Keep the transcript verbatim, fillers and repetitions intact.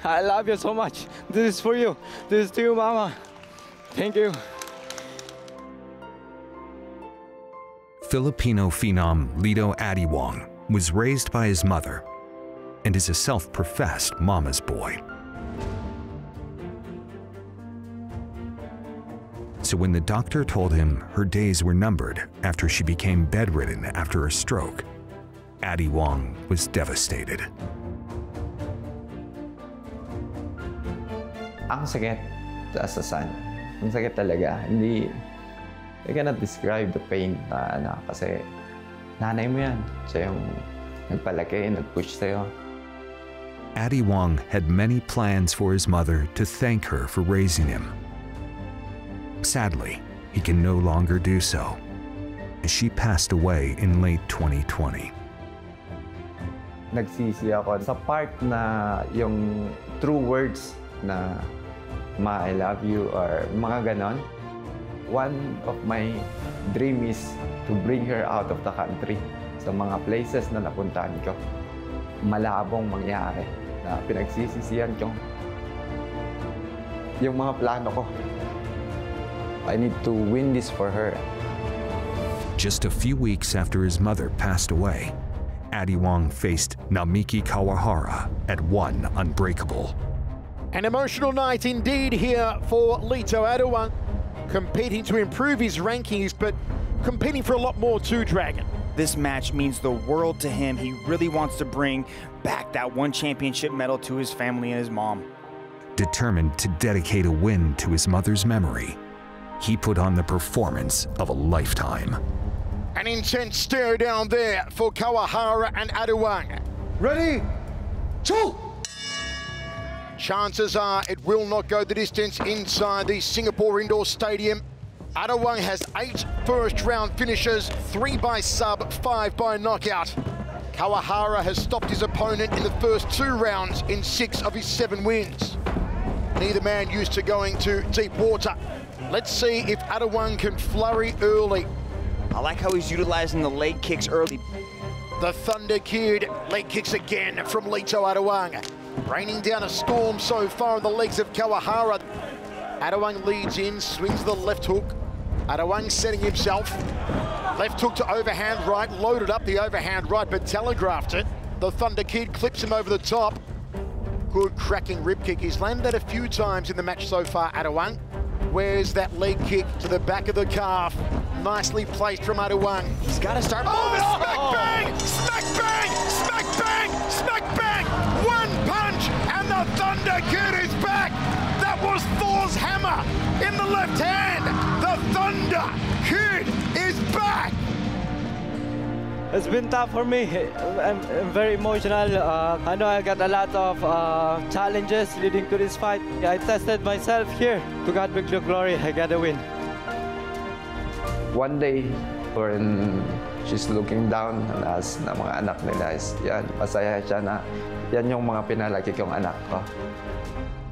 I love you so much. This is for you. This is to you, Mama. Thank you. Filipino phenom Lito Adiwang was raised by his mother and is a self-professed mama's boy. So when the doctor told him her days were numbered after she became bedridden after a stroke, Adiwang was devastated. Ang sakit as a son. Ang sakit talaga. Hindi, I cannot describe the pain na ano, kasi nanay mo yan. Siya yung nagpalaki, nag-push sa'yo. Adiwang had many plans for his mother to thank her for raising him. Sadly, he can no longer do so, as she passed away in late twenty twenty. Nagsisi ako sa part na yung true words na Ma, I love you or mga ganon. One of my dream is to bring her out of the country sa mga places na napuntahan ko. Malabong mangyari na pinagsisisihan ko yung mga plano ko. I need to win this for her. Just a few weeks after his mother passed away, Adiwang faced Namiki Kawahara at one Unbreakable. An emotional night indeed here for Lito Adiwang, competing to improve his rankings, but competing for a lot more too, Dragon. This match means the world to him. He really wants to bring back that one championship medal to his family and his mom. Determined to dedicate a win to his mother's memory, he put on the performance of a lifetime. An intense stare down there for Kawahara and Adiwang. Ready? Two! Chances are it will not go the distance inside the Singapore Indoor Stadium. Adiwang has eight first-round finishes, three by sub, five by knockout. Kawahara has stopped his opponent in the first two rounds in six of his seven wins. Neither man used to going to deep water. Let's see if Adiwang can flurry early. I like how he's utilizing the leg kicks early. The Thunder Kid leg kicks again from Lito Adiwang. Raining down a storm so far on the legs of Kawahara. Adiwang leads in, swings the left hook. Adiwang setting himself. Left hook to overhand right, loaded up the overhand right, but telegraphed it. The Thunder Kid clips him over the top. Good cracking rib kick. He's landed that a few times in the match so far, Adiwang. Where's that leg kick to the back of the calf? Nicely placed from Adiwang. He's got to start moving. Oh, smack oh. bang! Smack bang! Smack bang! Smack bang! One punch and the Thunder Kid is back! That was Thor's hammer in the left hand! The Thunder Kid is back! It's been tough for me. I'm, I'm very emotional. Uh, I know I got a lot of uh, challenges leading to this fight. I tested myself here. To God be the glory, I got a win. One day, when she's looking down on us na mga anak nila, yan, masaya siya na yan yung mga pinalaki kong anak ko.